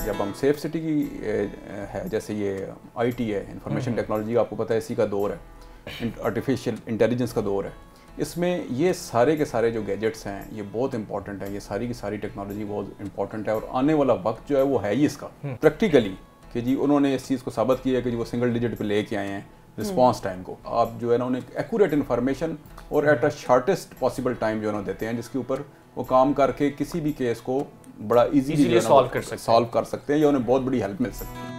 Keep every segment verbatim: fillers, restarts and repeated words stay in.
जब हम safe city की है, जैसे ये आईटी है, इंफॉर्मेशन टेक्नोलॉजी, आपको पता है इसी का दौर है, आर्टिफिशियल इंटेलिजेंस का दौर है। इसमें ये सारे के सारे जो गैजेट्स हैं ये बहुत इंपॉर्टेंट है, ये सारी की सारी टेक्नोलॉजी बहुत इंपॉर्टेंट है और आने वाला वक्त जो है वो है ही इसका प्रैक्टिकली कि जी उन्होंने इस चीज़ को साबित किया है कि जी वो सिंगल डिजिट पे लेके आए हैं रिस्पांस टाइम को। आप जो है ना उन्हें एक्यूरेट इन्फॉर्मेशन और at a shortest possible time जो है ना देते हैं, जिसके ऊपर वो काम करके किसी भी केस को बड़ा इजीली सॉल्व कर सकते सॉल्व कर सकते हैं या उन्हें बहुत बड़ी हेल्प मिल सकती है।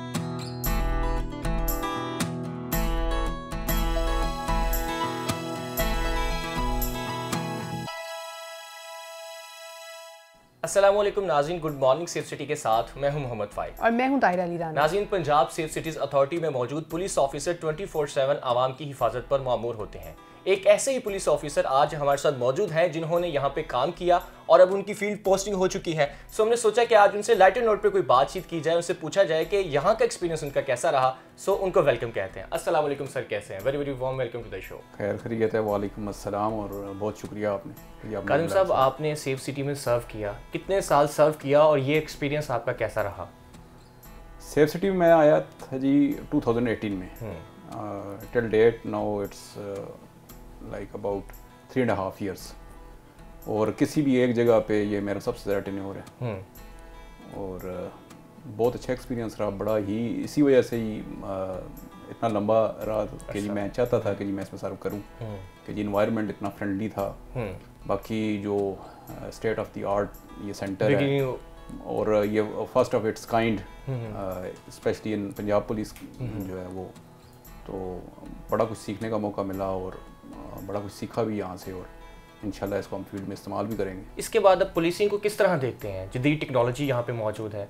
अस्सलामुअलैकुम नाज़रीन, गुड मॉर्निंग। सेफ सिटी के साथ मैं हूं मोहम्मद फाइक और मैं हूं ताहिरा अली राना। नाज़रीन, पंजाब सेफ सिटीज़ अथॉरिटी में मौजूद police officer twenty four seven आवाम की हिफाजत पर मामूर होते हैं। एक ऐसे ही पुलिस ऑफिसर आज हमारे साथ मौजूद हैं जिन्होंने यहाँ पे काम किया और अब उनकी फील्ड पोस्टिंग हो चुकी है। सो हमने सोचा कि आज उनसे लाइटर नोट पे कोई बातचीत की जाए, उनसे पूछा जाए कि यहाँ का एक्सपीरियंस उनका कैसा रहा। सो उनको वेलकम कहते हैं। अस्सलाम वालेकुम सर, कैसे हैं? Very very warm welcome to the show. खैर खैरियत है, वालेकुम अस्सलाम और बहुत शुक्रिया आपने। कादिम साहब, आपने सेफ सिटी में सर्व किया, कितने साल सर्व किया और ये एक्सपीरियंस आपका कैसा रहा? सेफ सिटी में मैं आया था जी टू थाउजेंड एटीन में। Till date now it's like about three and half years और किसी भी एक जगह पे ये मेरा सबसे ज़्यादा टेन्योर है और uh, बहुत अच्छा एक्सपीरियंस रहा, बड़ा ही इसी वजह से ही uh, इतना लंबा रहा कि जी मैं चाहता था कि जी मैं इसमें सर्व करूं कि जी इन्वायरमेंट इतना फ्रेंडली था। बाकी जो स्टेट ऑफ द आर्ट ये सेंटर है और ये first of its kind specially in Punjab police जो है वो, तो बड़ा कुछ सीखने का मौका मिला और बड़ा कुछ सीखा भी यहाँ से और इंशाल्लाह इसको हम फील्ड में इस्तेमाल भी करेंगे। इसके बाद अब पुलिसिंग को किस तरह देखते हैं? जदीद टेक्नोलॉजी यहाँ पे मौजूद है।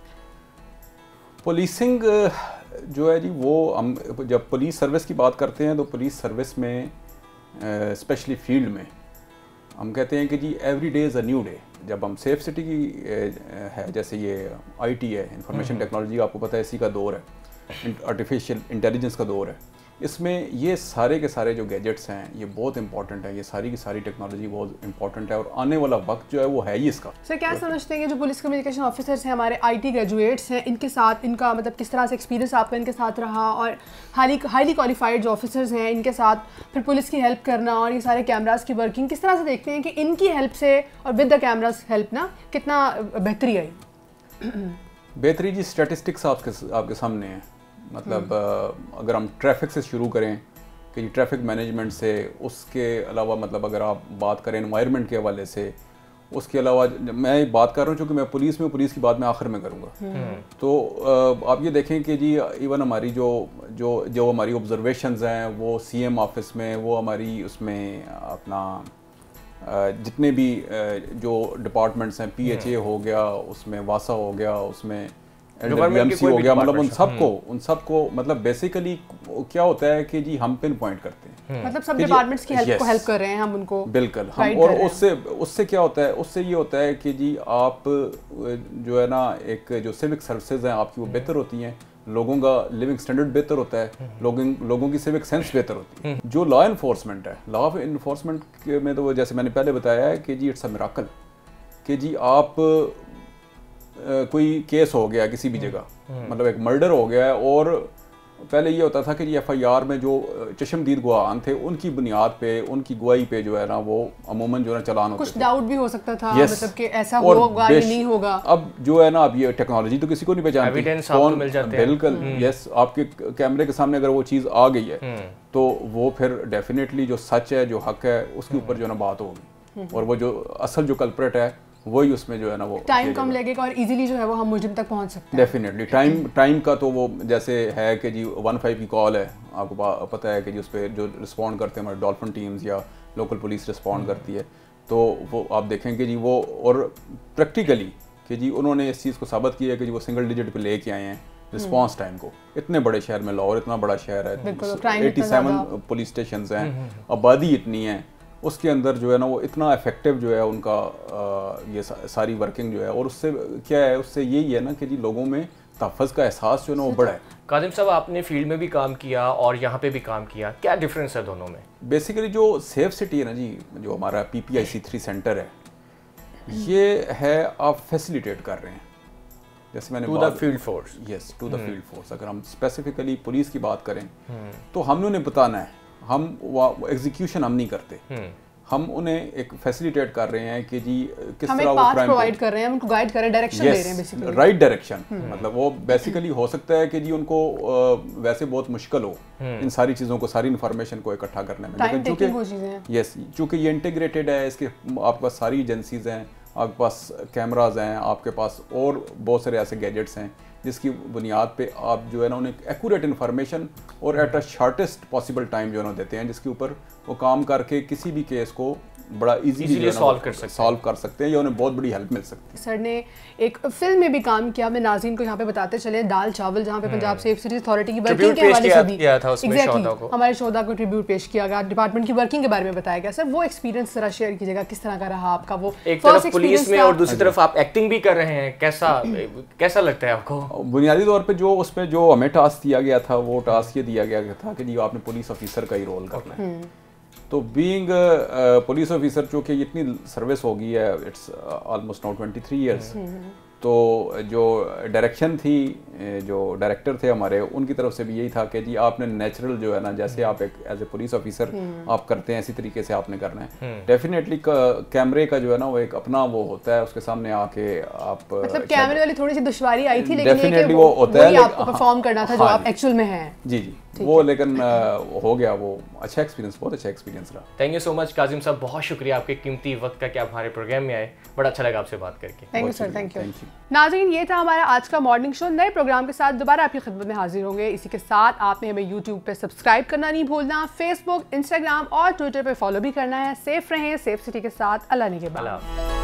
पुलिसिंग जो है जी वो हम जब पुलिस सर्विस की बात करते हैं तो पुलिस सर्विस में स्पेशली फील्ड में हम कहते हैं कि जी every day is a new day. जब हम सेफ सिटी की है, जैसे ये आईटी है, इंफॉर्मेशन टेक्नोलॉजी, आपको पता है इसी का दौर है, आर्टिफिशियल इंटेलिजेंस का दौर है। इसमें ये सारे के सारे जो गैजेट्स हैं ये बहुत इंपॉर्टेंट है, ये सारी की सारी टेक्नोलॉजी बहुत इंपॉर्टेंट है और आने वाला वक्त जो है वो है ही इसका। सर क्या समझते हैं कि जो पुलिस कम्युनिकेशन ऑफिसर्स हैं, हमारे आईटी ग्रेजुएट्स हैं, इनके साथ इनका मतलब किस तरह से एक्सपीरियंस आपका इनके साथ रहा और हाईली हाईली क्वालिफाइड जो ऑफिसर्स हैं इनके साथ फिर पुलिस की हेल्प करना और ये सारे कैमरास की वर्किंग किस तरह से देखते हैं कि इनकी हेल्प से और विद द कैमरास हेल्प ना कितना बेहतरी आई? बेहतरी जी स्टैटिस्टिक्स आपके आपके सामने है। मतलब अगर हम ट्रैफिक से शुरू करें कि जी ट्रैफिक मैनेजमेंट से, उसके अलावा मतलब अगर आप बात करें एनवायरनमेंट के हवाले से, उसके अलावा मैं बात कर रहा हूँ चूँकि मैं पुलिस में पुलिस की बात मैं आखिर में करूँगा। तो आप ये देखें कि जी इवन हमारी जो जो जो हमारी ऑब्जर्वेशंस हैं वो सीएम ऑफिस में, वो हमारी उसमें अपना जितने भी जो डिपार्टमेंट्स हैं, पीएचए हो गया, उसमें वासा हो गया, उसमें एमसी हो गया, मतलब उन सबको उन सबको मतलब बेसिकली क्या होता है कि जी हम पिन पॉइंट करते हैं, मतलब सब डिपार्टमेंट्स की हेल्प को हेल्प कर रहे हैं हम उनको बिल्कुल हम। और उससे उससे क्या होता है, उससे ये होता है कि जी आप जो है ना एक जो सिविक सर्विसेज हैं आपकी वो बेहतर होती हैं, लोगों का लिविंग स्टैंडर्ड बेहतर होता है, लोगों लोगों की सिविक सेंस बेहतर होती है। जो लॉ इन्फोर्समेंट है, लॉ ऑफ इन्फोर्समेंट में तो जैसे मैंने पहले बताया है कि जी इट्स अ मिराकल कि जी आप Uh, कोई केस हो गया किसी भी जगह, मतलब एक मर्डर हो गया है और पहले ये होता था कि जी एफआईआर में जो चशमदीद गवाह थे उनकी बुनियाद पे, उनकी गवाही पे जो है ना वो अमूमन जो है चालान होते थे। कुछ डाउट भी हो सकता था, yes, मतलब कि ऐसा होगा या नहीं होगा। अब जो है ना अब ये टेक्नोलॉजी तो किसी को नहीं पहचानती, एविडेंस आपको मिल जाते हैं। बिल्कुल यस, आपके कैमरे के सामने अगर वो चीज़ आ गई है तो वो फिर डेफिनेटली जो सच है, जो हक है, उसके ऊपर जो है ना बात होगी और वो जो असल जो कल्प्रेट है वही उसमें जो है ना वो टाइम कम लगेगा और इजीली जो है वो हम मुलजिम तक पहुंच सकते हैं। डेफिनेटली टाइम टाइम का तो वो जैसे है कि जी वन फाइव की कॉल है, आपको पता है कि जी उस पर जो रिस्पॉन्ड करते हैं हमारे डॉल्फिन टीम्स या लोकल पुलिस रिस्पॉन्ड करती है, तो वो आप देखेंगे जी वो और प्रैक्टिकली कि जी उन्होंने इस चीज़ को साबित किया है कि जी वो सिंगल डिजिट पे लेके आए हैं रिस्पॉन्स टाइम को। इतने बड़े शहर में, लाहौर इतना बड़ा शहर है, एटी सेवन पुलिस स्टेशन हैं, आबादी इतनी है, उसके अंदर जो है ना वो इतना इफेक्टिव जो है उनका आ, ये सा, सारी वर्किंग जो है। और उससे क्या है, उससे यही है ना कि जी लोगों में तहफ़्फ़ुज़ का एहसास जो है ना वो बड़ा है। कादिम साहब, आपने फील्ड में भी काम किया और यहाँ पे भी काम किया, क्या डिफरेंस है दोनों में? बेसिकली जो सेफ सिटी है ना जी, जो हमारा P P I C three centre है, ये है आप फैसिलिटेट कर रहे हैं। जैसे मैंने to the field force, yes to the field force. अगर हम स्पेसिफिकली पुलिस की बात करें तो हमने उन्हें बताना है, हम एग्जीक्यूशन हम नहीं करते, हम उन्हें एक फैसिलिटेट कर रहे हैं कि जी किस तरह वो क्राइम प्रोवाइड कर रहे हैं, उनको गाइड कर रहे हैं, डायरेक्शन दे रहे हैं बेसिकली, राइट डायरेक्शन। मतलब वो बेसिकली हो सकता है कि जी उनको वैसे बहुत मुश्किल हो इन सारी चीज़ों को, सारी इन्फॉर्मेशन को इकट्ठा करने में, लेकिन चूँकि यस चूँकि ये इंटीग्रेटेड है, इसके आपके पास सारी एजेंसीज हैं, आपके पास कैमराज हैं, आपके पास और बहुत सारे ऐसे गैजेट्स हैं जिसकी बुनियाद पे आप जो है ना उन्हें एक्यूरेट इन्फॉर्मेशन और at a shortest possible time जो है ना देते हैं, जिसके ऊपर वो काम करके किसी भी केस को बड़ा इजीली सॉल्व कर सकते सॉल्व कर सकते हैं या उन्हें बहुत बड़ी हेल्प मिल सकती है। सर ने एक फिल्म में भी काम किया, मैं नाज़रीन को यहाँ पे बताते चले, दाल चावल, जहाँ पे पंजाब सेफ सिटीज अथॉरिटी की वर्किंग के हवाले से भी किया था उसमें शोधा को, हमारे शोधा को ट्रिब्यूट पेश किया गया, डिपार्टमेंट की वर्किंग के बारे में बताया गया। सर वो एक्सपीरियंस जरा शेयर कीजिएगा, किस तरह का रहा आपका? वो एक तरफ पुलिस में और दूसरी तरफ आप एक्टिंग भी कर रहे हैं, कैसा कैसा लगता है आपको? बुनियादी तौर पे जो उसमें जो हमें टास्क दिया गया था वो टास्क ये दिया गया था कि जी आपने पुलिस ऑफिसर का ही रोल करना है। तो बीइंग पुलिस ऑफिसर चूँकि इतनी सर्विस हो गई है, it's almost now twenty three years, तो जो डायरेक्शन थी, जो डायरेक्टर थे हमारे, उनकी तरफ से भी यही था कि जी आपने नेचुरल जो है ना, जैसे आप एक एज ए पुलिस ऑफिसर आप करते हैं इसी तरीके से आपने करना है। डेफिनेटली कैमरे का जो है ना वो एक अपना वो होता है, उसके सामने आके आप मतलब कैमरे वाली थोड़ी सी दुश्वारी आई थी, लेकिन डेफिनेटली वो होता है, आपको परफॉर्म करना था जो आप एक्चुअल में हैं। जी जी वो लेकिन हो गया, वो अच्छा एक्सपीरियंस, बहुत अच्छा एक्सपीरियंस रहा। Thank you so much Kazim साहब, बहुत शुक्रिया आपके कीमती वक्त का कि आप हमारे प्रोग्राम में आए, बड़ा अच्छा लगा आपसे बात करके। Thank you sir, thank you. नाज़रीन ये था हमारा आज का मॉर्निंग शो, नए प्रोग्राम के साथ दोबारा आपकी खिदमत में हाजिर होंगे। इसी के साथ आपने हमें यूट्यूब पे सब्सक्राइब करना नहीं भूलना, फेसबुक, इंस्टाग्राम और ट्विटर पे फॉलो भी करना है। सेफ रहें, सेफ सिटी के साथ। अल्लाह निगहबान।